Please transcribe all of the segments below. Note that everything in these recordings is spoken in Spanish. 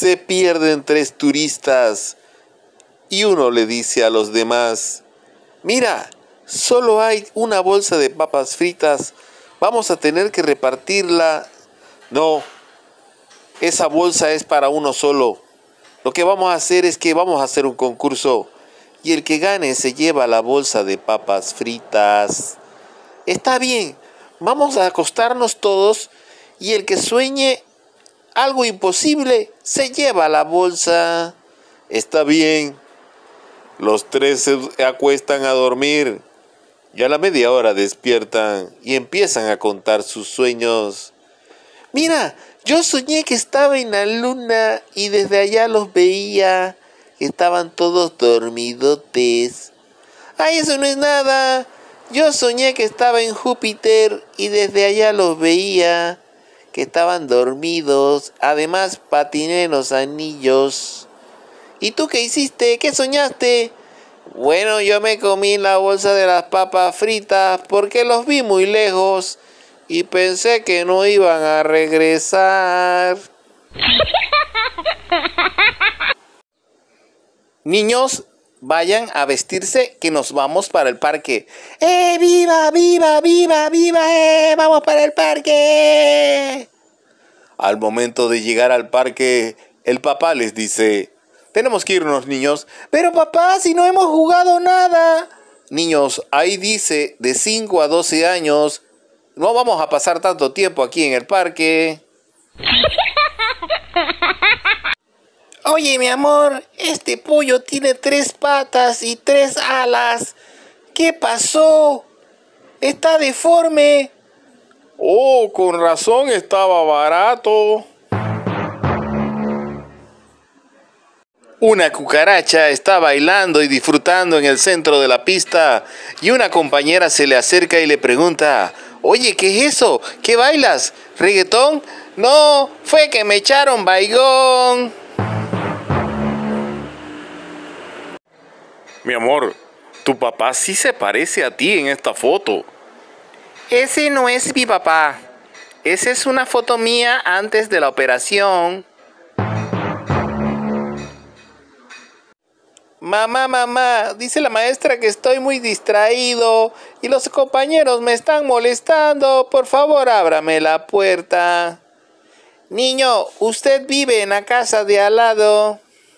Se pierden 3 turistas y uno le dice a los demás: mira, solo hay una bolsa de papas fritas, vamos a tener que repartirla. No, esa bolsa es para uno solo. Lo que vamos a hacer es que vamos a hacer un concurso y el que gane se lleva la bolsa de papas fritas. Está bien, vamos a acostarnos todos y el que sueñe algo imposible se lleva la bolsa. Está bien. Los 3 se acuestan a dormir y a la media hora despiertan y empiezan a contar sus sueños. Mira, yo soñé que estaba en la luna y desde allá los veía. Estaban todos dormidotes. ¡Ay, eso no es nada! Yo soñé que estaba en Júpiter y desde allá los veía, que estaban dormidos. Además, patiné en los anillos. ¿Y tú qué hiciste? ¿Qué soñaste? Bueno, yo me comí la bolsa de las papas fritas porque los vi muy lejos y pensé que no iban a regresar. Niños, vayan a vestirse que nos vamos para el parque. ¡Viva, viva, viva, viva! ¡Vamos para el parque! Al momento de llegar al parque, el papá les dice: tenemos que irnos, niños. Pero papá, si no hemos jugado nada. Niños, ahí dice de 5 a 12 años. No vamos a pasar tanto tiempo aquí en el parque. Oye, mi amor, este pollo tiene 3 patas y 3 alas. ¿Qué pasó? Está deforme. Oh, con razón estaba barato. Una cucaracha está bailando y disfrutando en el centro de la pista y una compañera se le acerca y le pregunta: oye, ¿qué es eso? ¿Qué bailas? ¿Reggaetón? No, fue que me echaron baigón. Mi amor, tu papá sí se parece a ti en esta foto. Ese no es mi papá. Esa es una foto mía antes de la operación. Mamá, mamá, dice la maestra que estoy muy distraído y los compañeros me están molestando. Por favor, ábrame la puerta. Niño, usted vive en la casa de al lado.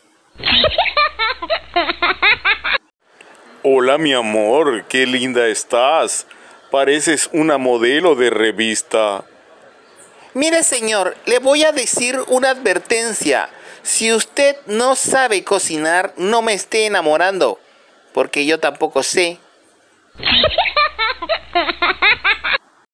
Hola, mi amor, qué linda estás. Pareces una modelo de revista. Mire, señor, le voy a decir una advertencia. Si usted no sabe cocinar, no me esté enamorando, porque yo tampoco sé.